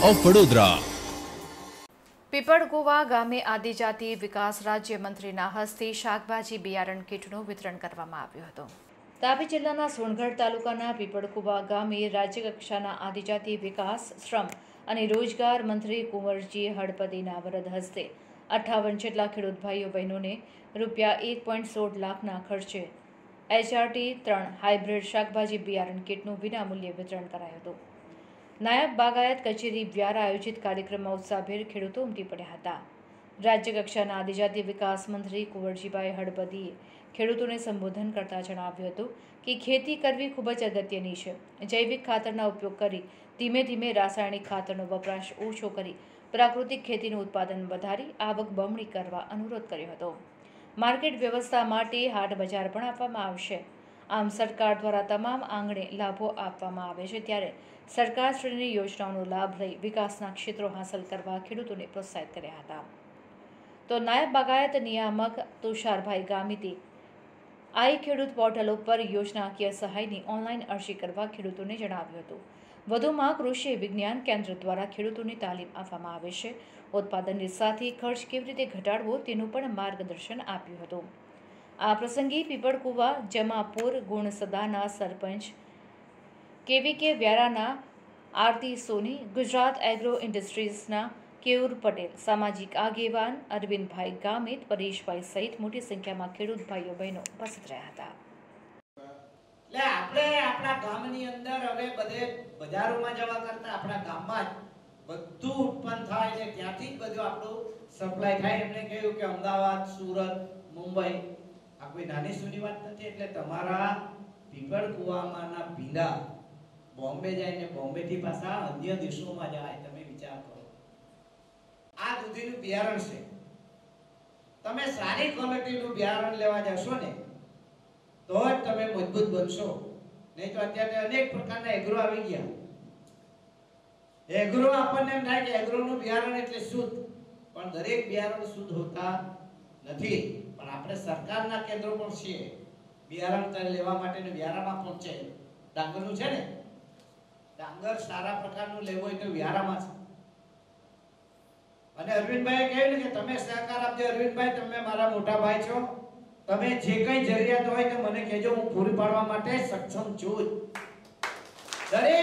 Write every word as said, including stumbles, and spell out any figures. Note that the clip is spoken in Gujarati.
ऑफ वडोदरा। પીપળકુવા ગામે આદિજાતિ વિકાસ રાજ્યમંત્રીના હસ્તે શાકભાજી બિયારણ કીટનું વિતરણ કરવામાં આવ્યું હતું। તાપી જિલ્લાના સોનગઢ તાલુકાના પીપળકુવા ગામે રાજ્યકક્ષાના આદિજાતિ વિકાસ, શ્રમ અને રોજગાર મંત્રી કુંવરજી હળપતિના વરદ હસ્તે અઠ્ઠાવન જેટલા ખેડૂત ભાઈઓ બહેનોને રૂપિયા એક પોઈન્ટ સોળ લાખના ખર્ચે એચઆરટી ત્રણ હાઇબ્રિડ શાકભાજી બિયારણ કીટનું વિનામૂલ્યે વિતરણ કરાયું હતું। નાયબ બાગાયત કચેરી દ્વારા આયોજિત કાર્યક્રમમાં ઉત્સાહભેર ખેડૂતો ઉમટી પડ્યા હતા। રાજ્યકક્ષાના આદિજાતિ વિકાસ મંત્રી કુંવરજીભાઈ હળપતિએ ખેડૂતોને સંબોધન કરતા જણાવ્યું હતું કે ખેતી કરવી ખૂબ જ અગત્યની છે। જૈવિક ખાતરના ઉપયોગ કરી ધીમે ધીમે રાસાયણિક ખાતરનો વપરાશ ઓછો કરી પ્રાકૃતિક ખેતીનું ઉત્પાદન વધારી આવક બમણી કરવા અનુરોધ કર્યો હતો। માર્કેટ વ્યવસ્થા માટે હાટ બજાર પણ આપવામાં આવશે। આમ સરકાર દ્વારા તમામ આંગણે લાભો આપવામાં આવે છે, ત્યારે સરકારશ્રીની યોજનાઓનો લાભ લઈ વિકાસના ક્ષેત્રો હાંસલ કરવા ખેડૂતોને પ્રોત્સાહિત કર્યા હતા। તો નાયબ બાગાયત નિયામક તુષારભાઈ ગામિતે આઈ ખેડૂત પોર્ટલ ઉપર યોજનાકીય સહાયની ઓનલાઈન અરજી કરવા ખેડૂતોને જણાવ્યું હતું। વધુમાં કૃષિ વિજ્ઞાન કેન્દ્ર દ્વારા ખેડૂતોને તાલીમ આપવામાં આવે છે। ઉત્પાદનની સાથે ખર્ચ કેવી રીતે ઘટાડવો તેનું પણ માર્ગદર્શન આપ્યું હતું। આ પ્રસંગે પીપળકુવા જમાપુર ગુણસદાના સરપંચ કેવી કે વ્યારાના આરતી સોની, ગુજરાત એગ્રો ઇન્ડસ્ટ્રીઝના કેયુર પટેલ, સામાજિક આગેવાન અરવિંદભાઈ ગામિત, પરેશભાઈ સહિત મોટી સંખ્યામાં ખેડૂત ભાઈઓ બહેનો ઉપસ્થિત રહ્યા હતા। એટલે આપણે આપણા ગામની અંદર હવે બધે બજારોમાં જવા કરતા આપણા ગામમાં જ બધું ઉત્પન્ન થાય છે, ત્યાંથી જ બધું આપણું સપ્લાય થાય। એમણે કહ્યું કે અમદાવાદ, સુરત, મુંબઈ આ કોઈ નાની સૂની વાત નથી। એટલે તમારા પીપળકુવામાંના ભીંડા બોમ્બે જાય ને બોમ્બે થી પાછા અન્ય દેશોમાં જાય, તમે વિચાર કરો। આ દૂધીનું બિયારણ છે, તમે સારી ક્વોલિટીનું બિયારણ લેવા જશો ને તો જ તમે મજબૂત બનશો, નહીં તો અત્યારે અનેક પ્રકારના એગ્રો આવી ગયા। એગ્રો આપણને એમ થાય કે એગ્રોનું બિયારણ એટલે શુદ્ધ, પણ દરેક બિયારણ શુદ્ધ હોતા નથી। પણ આપણે સરકારના કેન્દ્રો પણ છે બિયારણ લેવા માટે, વ્યારામાં પણ છે। ડાંગરનું છે ને, ડાંગર સારા પ્રકારનું લેવું હોય તો વ્યારામાં છે। અને અરવિંદભાઈએ કહ્યું કે તમે સહકાર આપજો। અરવિંદભાઈ, તમે મારા મોટા ભાઈ છો, તમે જે કઈ જરૂરિયાત હોય તો મને કહેજો, હું પૂરી પાડવા માટે સક્ષમ છું। દરેક